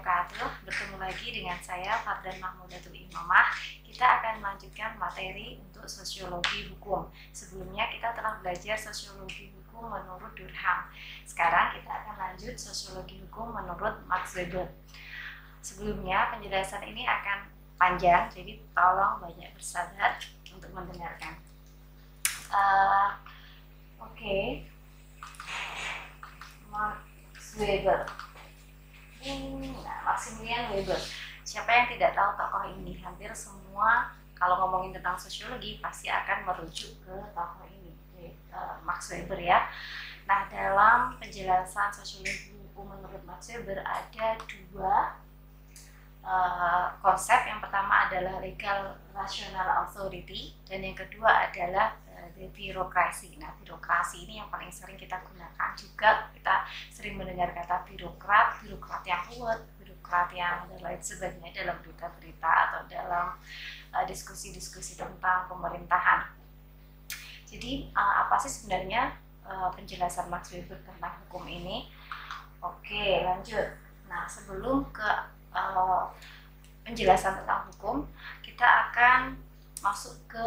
wabarakatuh. Bertemu lagi dengan saya Fardhan Mahmudatul Imamah. Kita akan melanjutkan materi untuk sosiologi hukum. Sebelumnya kita telah belajar sosiologi hukum menurut Durkheim. Sekarang kita akan lanjut sosiologi hukum menurut Max Weber. Sebelumnya penjelasan ini akan panjang, jadi tolong banyak bersabar untuk mendengarkan. Max Weber. Maximilian Weber. Siapa yang tidak tahu tokoh ini? Hampir semua kalau ngomongin tentang sosiologi pasti akan merujuk ke tokoh ini, Max Weber ya. Nah, dalam penjelasan sosiologi hukum menurut Max Weber ada dua konsep. Yang pertama adalah legal rational authority dan yang kedua adalah birokrasi. Nah, birokrasi ini yang paling sering kita gunakan juga. Kita sering mendengar kata birokrat yang kuat, birokrat yang dan lain sebagainya dalam berita-berita atau dalam diskusi-diskusi tentang pemerintahan. Jadi apa sih sebenarnya penjelasan Max Weber tentang hukum ini? Oke, lanjut. Nah, sebelum ke penjelasan tentang hukum, kita akan masuk ke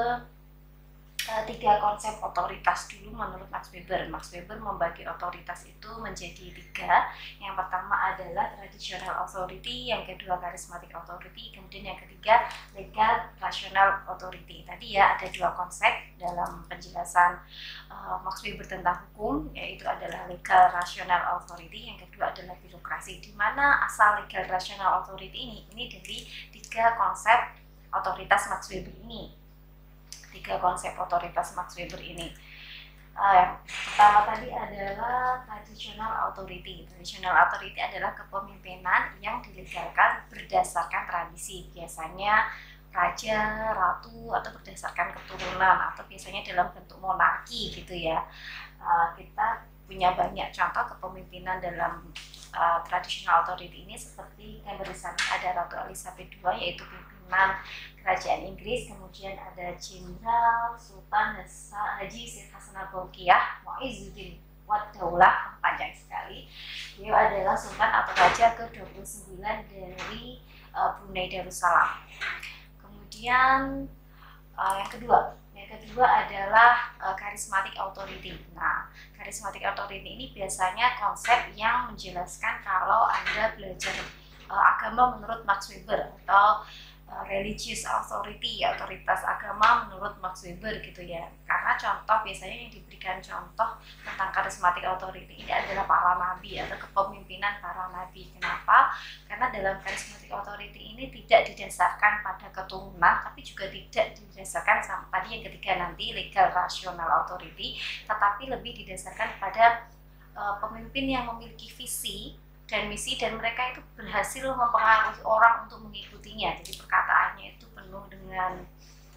tiga konsep otoritas dulu menurut Max Weber. Max Weber membagi otoritas itu menjadi tiga. Yang pertama adalah traditional authority, yang kedua charismatic authority, kemudian yang ketiga legal rational authority. Tadi ya ada dua konsep dalam penjelasan Max Weber tentang hukum, yaitu adalah legal rational authority, yang kedua adalah birokrasi. Di mana asal legal rational authority ini? Ini dari tiga konsep otoritas Max Weber ini. Tiga konsep otoritas Max Weber ini. Yang pertama tadi adalah traditional authority. Traditional authority adalah kepemimpinan yang dilegalkan berdasarkan tradisi, biasanya raja, ratu, atau berdasarkan keturunan, atau biasanya dalam bentuk monarki gitu ya. Kita punya banyak contoh kepemimpinan dalam traditional authority ini, seperti yang berisami ada Ratu Elizabeth II, yaitu pimpinan kerajaan Inggris, kemudian ada Jenderal Sultan Haji Syed Hasan al-Bolkiah Muizzuddin Wad Daulah, panjang sekali. Beliau adalah Sultan atau Raja ke-29 dari Brunei Darussalam. Kemudian yang kedua adalah charismatic authority. Nah, charismatic authority ini biasanya konsep yang menjelaskan kalau Anda belajar agama menurut Max Weber, atau religious authority, otoritas agama menurut Max Weber gitu ya. Karena contoh biasanya yang diberikan contoh tentang charismatic authority ini adalah para nabi atau kepemimpinan para nabi. Kenapa? Karena dalam charismatic authority ini tidak didasarkan pada keturunan, tapi juga tidak didasarkan sama tadi yang ketiga nanti legal rational authority, tetapi lebih didasarkan pada pemimpin yang memiliki visi dan misi, dan mereka itu berhasil mempengaruhi orang untuk mengikutinya. Jadi perkataannya itu penuh dengan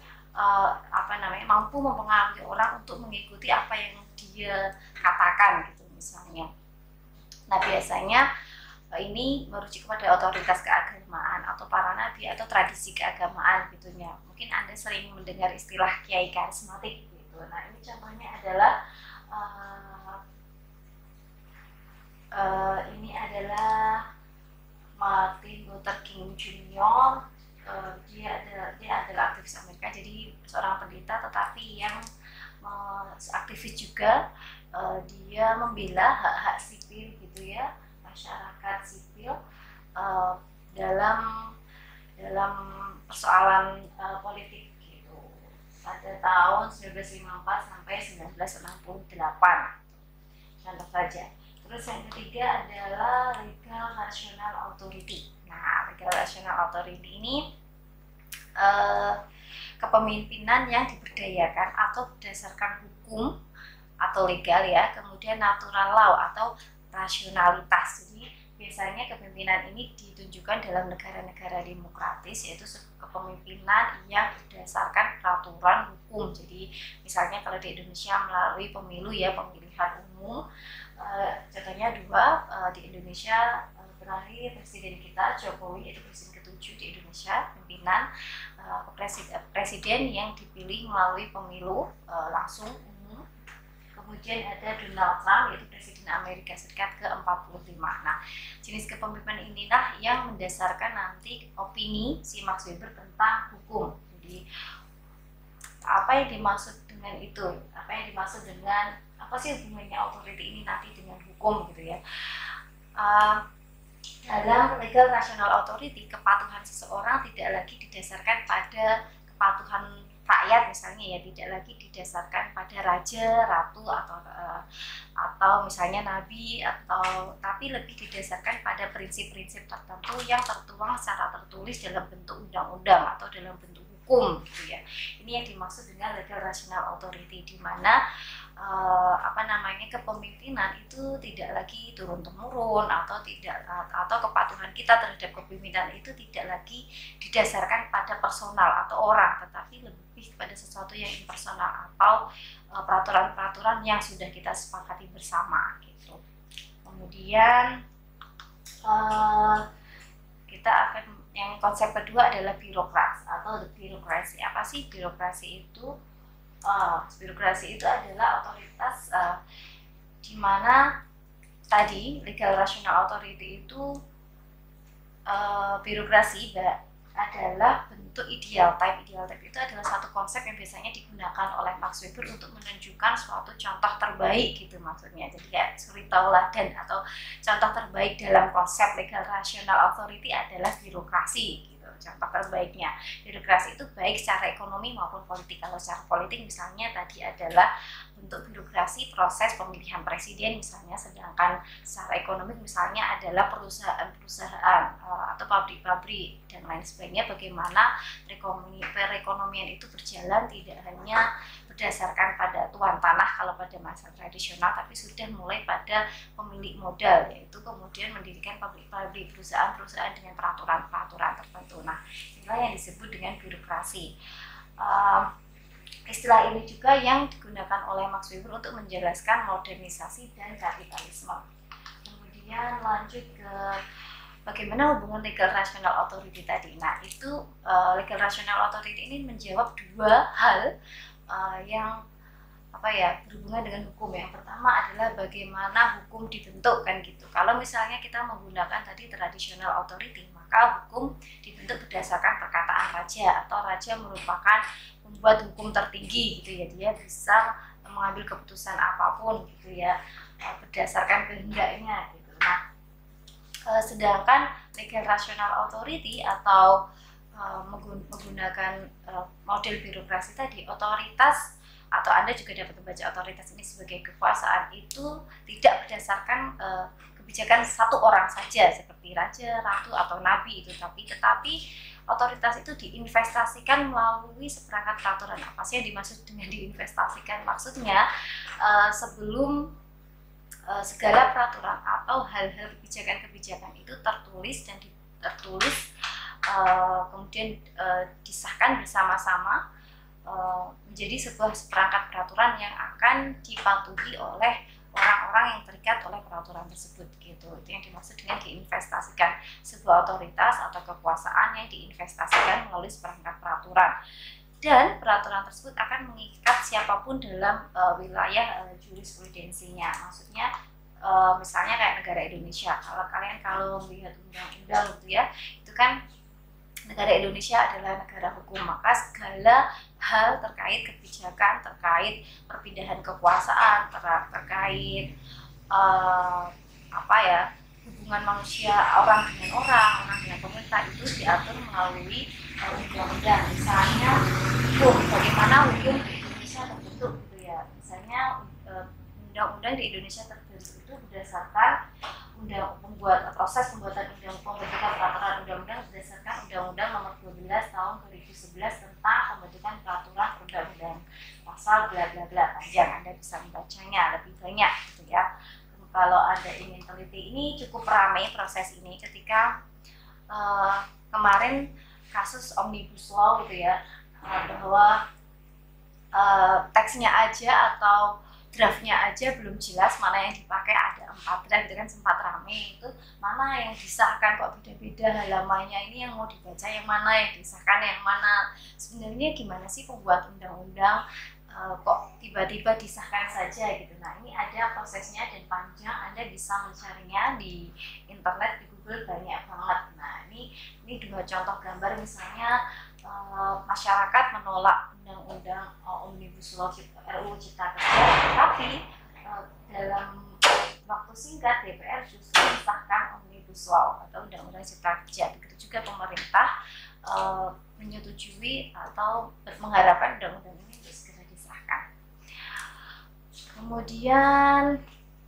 mampu mempengaruhi orang untuk mengikuti apa yang dia katakan gitu misalnya. Nah, biasanya ini merujuk kepada otoritas keagamaan atau para nabi atau tradisi keagamaan gitunya. Mungkin Anda sering mendengar istilah kiai karismatik gitu. Nah, ini contohnya adalah ini adalah Martin Luther King Jr. Dia adalah aktivis Amerika, jadi seorang pendeta tetapi yang aktivis juga. Dia membela hak-hak sipil gitu ya, masyarakat sipil dalam persoalan politik gitu pada tahun 1954 sampai 1968. Contoh saja. Terus yang ketiga adalah legal rational authority. Nah, legal rational authority ini kepemimpinan yang diberdayakan atau berdasarkan hukum atau legal ya, kemudian natural law atau rasionalitas. Jadi biasanya kepemimpinan ini ditunjukkan dalam negara-negara demokratis, yaitu kepemimpinan yang berdasarkan peraturan hukum. Jadi misalnya kalau di Indonesia melalui pemilu ya, pemilihan umum. Contohnya dua, di Indonesia terakhir presiden kita Jokowi, yaitu presiden ke-7 di Indonesia, pimpinan presiden yang dipilih melalui pemilu langsung umum. kemudian ada Donald Trump, yaitu Presiden Amerika Serikat ke-45. Nah, jenis kepemimpinan inilah yang mendasarkan nanti opini si Max Weber tentang hukum. Jadi apa yang dimaksud dengan itu? Apa yang dimaksud dengan apa sih hubungannya authority ini nanti dengan hukum gitu ya? Dalam legal rational authority, kepatuhan seseorang tidak lagi didasarkan pada kepatuhan rakyat misalnya ya, tidak lagi didasarkan pada raja, ratu atau misalnya nabi, tapi lebih didasarkan pada prinsip-prinsip tertentu yang tertuang secara tertulis dalam bentuk undang-undang atau dalam bentuk hukum gitu ya. Ini yang dimaksud dengan legal rational authority, di mana kepemimpinan itu tidak lagi turun temurun atau kepatuhan kita terhadap kepemimpinan itu tidak lagi didasarkan pada personal atau orang, tetapi lebih pada sesuatu yang impersonal atau peraturan-peraturan yang sudah kita sepakati bersama gitu. Kemudian kita akan yang konsep kedua adalah birokrat atau birokrasi. Apa sih birokrasi itu? Birokrasi itu adalah otoritas di mana tadi legal rational authority itu birokrasi adalah bentuk ideal type. Ideal type itu adalah satu konsep yang biasanya digunakan oleh Max Weber untuk menunjukkan suatu contoh terbaik gitu maksudnya. Jadi kayak suri tauladan atau contoh terbaik dalam konsep legal rational authority adalah birokrasi. Contoh terbaiknya birokrasi itu baik secara ekonomi maupun politik. Kalau secara politik misalnya tadi adalah bentuk birokrasi proses pemilihan presiden misalnya, sedangkan secara ekonomi misalnya adalah perusahaan-perusahaan atau pabrik-pabrik dan lain sebagainya, bagaimana perekonomian itu berjalan tidak hanya berdasarkan pada tuan tanah kalau pada masa tradisional, tapi sudah mulai pada pemilik modal, yaitu kemudian mendirikan pabrik-pabrik, perusahaan-perusahaan dengan peraturan-peraturan tertentu. Nah, inilah yang disebut dengan birokrasi. Istilah ini juga yang digunakan oleh Max Weber untuk menjelaskan modernisasi dan kapitalisme. Kemudian lanjut ke bagaimana hubungan legal rational authority tadi. Nah, itu legal rational authority ini menjawab dua hal yang berhubungan dengan hukum. Yang pertama adalah bagaimana hukum dibentuk kan gitu. Kalau misalnya kita menggunakan tadi traditional authority, maka hukum dibentuk berdasarkan perkataan raja, atau raja merupakan pembuat hukum tertinggi gitu ya. Dia bisa mengambil keputusan apapun gitu ya berdasarkan kehendaknya gitu. Nah, sedangkan legal rational authority atau menggunakan model birokrasi tadi, otoritas atau Anda juga dapat membaca otoritas ini sebagai kekuasaan itu tidak berdasarkan kebijakan satu orang saja seperti raja, ratu atau nabi itu, tetapi otoritas itu diinvestasikan melalui seperangkat peraturan. Apa sih yang dimaksud dengan diinvestasikan? Maksudnya sebelum segala peraturan atau hal-hal kebijakan-kebijakan itu tertulis kemudian disahkan bersama-sama menjadi sebuah seperangkat peraturan yang akan dipatuhi oleh orang-orang yang terikat oleh peraturan tersebut gitu. Itu yang dimaksud dengan diinvestasikan, sebuah otoritas atau kekuasaan yang diinvestasikan melalui seperangkat peraturan, dan peraturan tersebut akan mengikat siapapun dalam wilayah jurisprudensinya. Maksudnya misalnya kayak negara Indonesia, kalau melihat undang-undang gitu ya, itu kan negara Indonesia adalah negara hukum, maka segala hal terkait kebijakan, terkait perpindahan kekuasaan, terkait hubungan manusia orang dengan orang dengan pemerintah itu diatur melalui undang-undang. Misalnya bagaimana hukum di Indonesia terbentuk gitu ya. Misalnya undang-undang di Indonesia terbentuk itu berdasarkan proses pembuatan pembentukan peraturan undang-undang berdasarkan Undang-Undang Nomor 12 Tahun 2011 tentang pembentukan peraturan perundang-undang, pasal bla bla bla, panjang, Anda bisa membacanya lebih banyak gitu ya. Kalau Anda ingin teliti, ini cukup ramai proses ini ketika kemarin kasus Omnibus Law gitu ya, bahwa teksnya aja atau draftnya aja belum jelas mana yang dipakai, ada 4 draft itu kan sempat rame, itu mana yang disahkan kok beda-beda halamannya, ini yang mau dibaca yang mana, yang disahkan yang mana. Sebenarnya gimana sih pembuat undang-undang kok tiba-tiba disahkan saja gitu. Nah, ini ada prosesnya dan panjang, Anda bisa mencarinya di internet, di Google banyak banget. Nah, ini dua contoh gambar, misalnya masyarakat menolak undang-undang Omnibus Law RUU Cipta Kerja, tapi dalam waktu singkat DPR justru disahkan Omnibus Law atau Undang-Undang Cipta Kerja. Begitu juga pemerintah menyetujui atau mengharapkan undang-undang ini untuk segera disahkan. Kemudian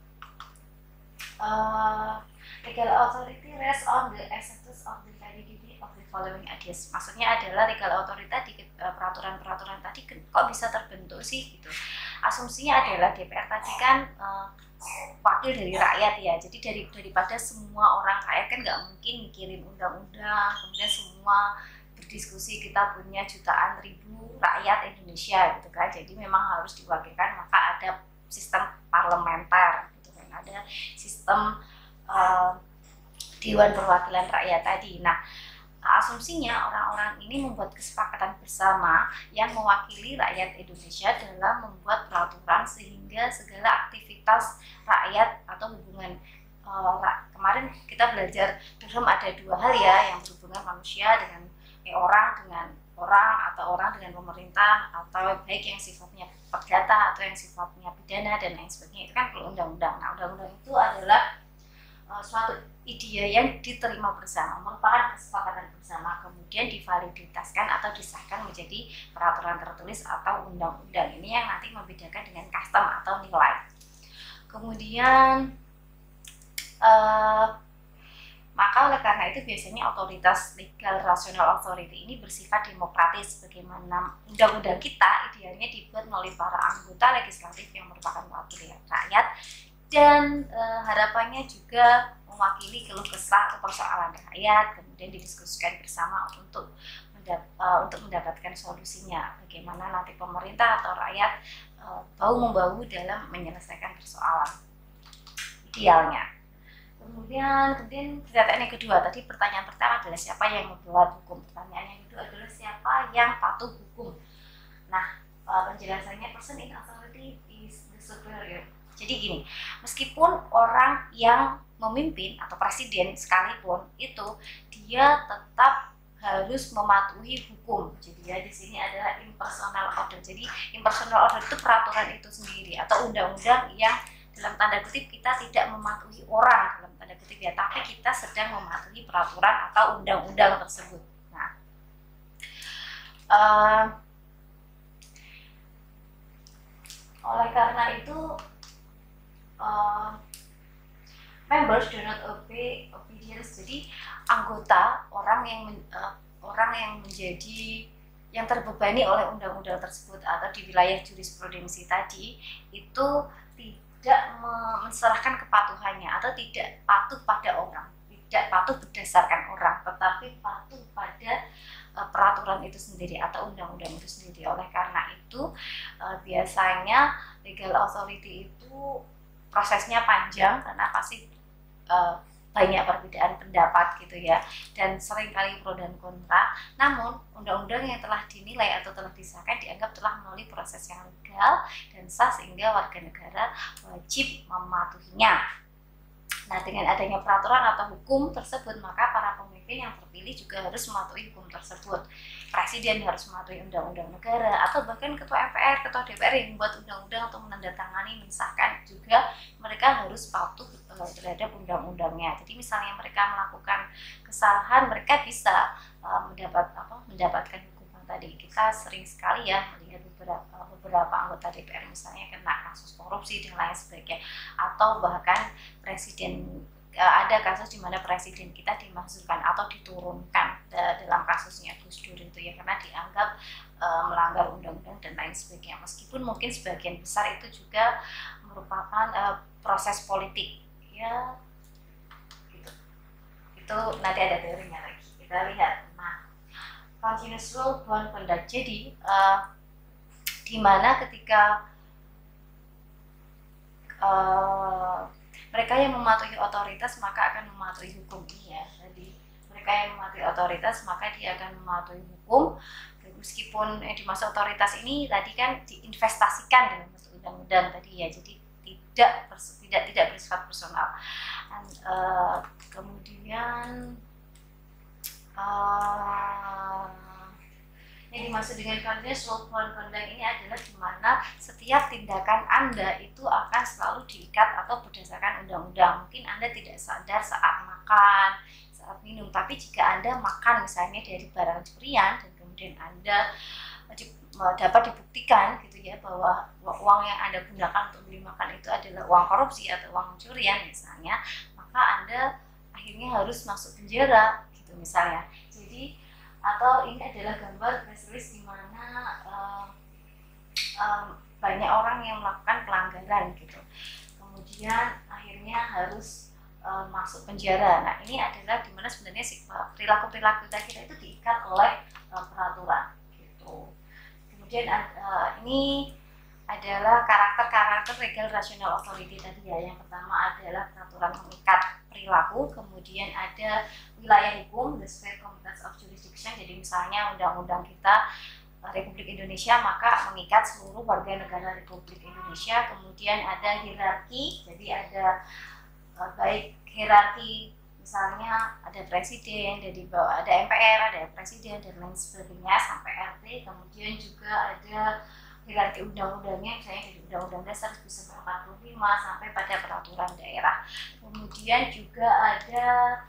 legal authority rests on the acceptance of the validity of the following ideas. Maksudnya adalah legal authority di peraturan-peraturan tadi kok bisa terbentuk sih gitu. Asumsinya adalah DPR tadi kan wakil dari rakyat ya, jadi daripada semua orang rakyat kan nggak mungkin mikirin undang-undang, kemudian semua berdiskusi, kita punya jutaan ribu rakyat Indonesia gitu kan, jadi memang harus diwakilkan, maka ada sistem parlementer gitu kan, ada sistem Dewan Perwakilan Rakyat tadi. Nah, asumsinya orang-orang ini membuat kesepakatan bersama yang mewakili rakyat Indonesia dalam membuat peraturan sehingga segala aktivitas rakyat atau hubungan kemarin kita belajar dalam ada dua hal ya, yang berhubungan manusia dengan orang dengan orang atau orang dengan pemerintah, atau baik yang sifatnya perdata atau yang sifatnya pidana dan lain sebagainya, itu kan perlu undang-undang. Nah, undang-undang itu adalah suatu ide yang diterima bersama, merupakan kesepakatan bersama, kemudian divaliditaskan atau disahkan menjadi peraturan tertulis atau undang-undang. Ini yang nanti membedakan dengan custom atau nilai. Kemudian maka oleh karena itu biasanya otoritas legal rational authority ini bersifat demokratis, bagaimana undang-undang kita idealnya dibuat melalui para anggota legislatif yang merupakan wakil rakyat, dan harapannya juga mewakili keluh kesah atau persoalan rakyat, kemudian didiskusikan bersama untuk mendapatkan solusinya, bagaimana nanti pemerintah atau rakyat bahu-membahu dalam menyelesaikan persoalan idealnya. Kemudian pernyataan yang kedua, tadi pertanyaan pertama adalah siapa yang membuat hukum, pertanyaan yang kedua adalah siapa yang patuh hukum. Nah, penjelasannya person in authority is the superior. Jadi gini, meskipun orang yang memimpin atau presiden sekalipun itu dia tetap harus mematuhi hukum. Jadi ya di sini adalah impersonal order. Jadi impersonal order itu peraturan itu sendiri atau undang-undang yang dalam tanda kutip kita tidak mematuhi orang dalam tanda kutip ya, tapi kita sedang mematuhi peraturan atau undang-undang tersebut. Nah, oleh karena itu members do not obey obedience. Jadi anggota orang yang menjadi yang terbebani oleh undang-undang tersebut atau di wilayah jurisprudensi tadi itu tidak menserahkan kepatuhannya atau tidak patuh pada orang, tidak patuh berdasarkan orang, tetapi patuh pada peraturan itu sendiri atau undang-undang itu sendiri. Oleh karena itu biasanya legal authority itu prosesnya panjang karena pasti banyak perbedaan pendapat gitu ya, dan seringkali pro dan kontra. Namun undang-undang yang telah dinilai atau telah disahkan dianggap telah melalui proses yang legal dan sah sehingga warga negara wajib mematuhinya. Nah, dengan adanya peraturan atau hukum tersebut, maka para pemimpin yang terpilih juga harus mematuhi hukum tersebut. Presiden harus mematuhi undang-undang negara, atau bahkan ketua MPR, ketua DPR yang membuat undang-undang atau menandatangani, mensahkan juga mereka harus patuh terhadap undang-undangnya. Jadi misalnya mereka melakukan kesalahan, mereka bisa mendapatkan hukuman tadi. Kita sering sekali ya melihat beberapa anggota DPR misalnya kena kasus korupsi dan lain sebagainya, atau bahkan presiden, ada kasus di mana presiden kita dimaksudkan atau diturunkan dalam kasusnya Gus Dur itu ya, karena dianggap melanggar undang-undang dan lain sebagainya, meskipun mungkin sebagian besar itu juga merupakan proses politik ya gitu. Itu nanti ada teorinya lagi, kita lihat. Nah, continuous rule bound conduct, jadi di mana ketika mereka yang mematuhi otoritas maka akan mematuhi hukum. Iya, jadi mereka yang mematuhi otoritas maka dia akan mematuhi hukum. meskipun di masa otoritas ini tadi kan diinvestasikan dalam bentuk undang-undang tadi ya, jadi tidak bersifat personal. Kemudian yang dimaksud dengan continuous rule of conduct ini adalah di mana setiap tindakan Anda itu akan selalu diikat atau berdasarkan undang-undang. Mungkin Anda tidak sadar saat makan, saat minum, tapi jika Anda makan misalnya dari barang curian dan kemudian Anda dapat dibuktikan gitu ya bahwa uang yang Anda gunakan untuk beli makan itu adalah uang korupsi atau uang curian misalnya, maka Anda akhirnya harus masuk penjara gitu misalnya. Jadi atau ini adalah gambar press release di mana banyak orang yang melakukan pelanggaran gitu, kemudian akhirnya harus masuk penjara. Nah ini adalah dimana sebenarnya perilaku kita itu diikat oleh peraturan gitu. Kemudian ini adalah karakter legal rational authority tadi ya. Yang pertama adalah peraturan mengikat perilaku, kemudian ada wilayah hukum, the sphere competence of jurisdiction. Jadi misalnya undang-undang kita Republik Indonesia maka mengikat seluruh warga negara Republik Indonesia. Kemudian ada hierarki, jadi ada baik hierarki misalnya ada presiden, jadi bawah ada MPR, ada presiden dan lain sebagainya sampai RT. Kemudian juga ada hierarki undang-undangnya, misalnya dari Undang-Undang Dasar 1945 sampai pada peraturan daerah. Kemudian juga ada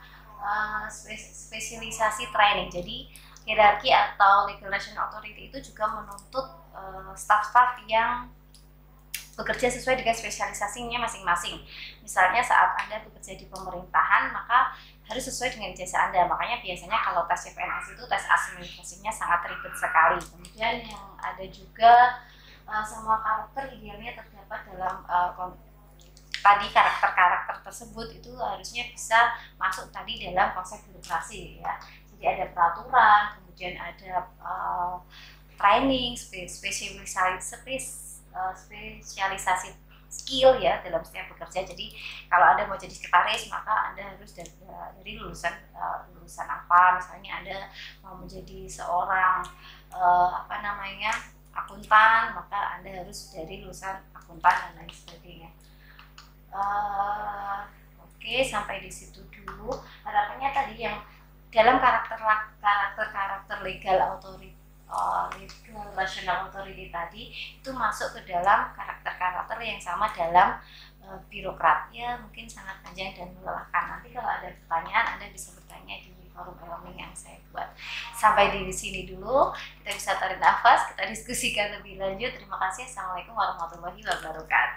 spesialisasi training. Jadi hierarki atau legal rational authority itu juga menuntut staf-staf yang bekerja sesuai dengan spesialisasinya masing-masing. Misalnya saat Anda bekerja di pemerintahan, maka harus sesuai dengan ijazah Anda. Makanya biasanya kalau tes CPNS itu tes administrasinya sangat ribet sekali. Kemudian yang ada juga semua karakter idealnya terdapat dalam tadi karakter-karakter tersebut itu harusnya bisa masuk tadi dalam konsep birokrasi ya. Jadi ada peraturan, kemudian ada training, spesialisasi skill ya dalam setiap bekerja. Jadi kalau Anda mau jadi sekretaris maka Anda harus dari lulusan apa, misalnya Anda mau menjadi seorang akuntan, maka Anda harus dari lulusan akuntan dan lain sebagainya. Oke, sampai di situ dulu. Harapannya tadi yang dalam karakter legal authority, legal rational authority tadi itu masuk ke dalam karakter yang sama dalam birokrat. Ya mungkin sangat panjang dan melelahkan. Nanti kalau ada pertanyaan Anda bisa bertanya di forum e-learning yang saya buat. Sampai di sini dulu, kita bisa tarik nafas, kita diskusikan lebih lanjut. Terima kasih. Assalamualaikum warahmatullahi wabarakatuh.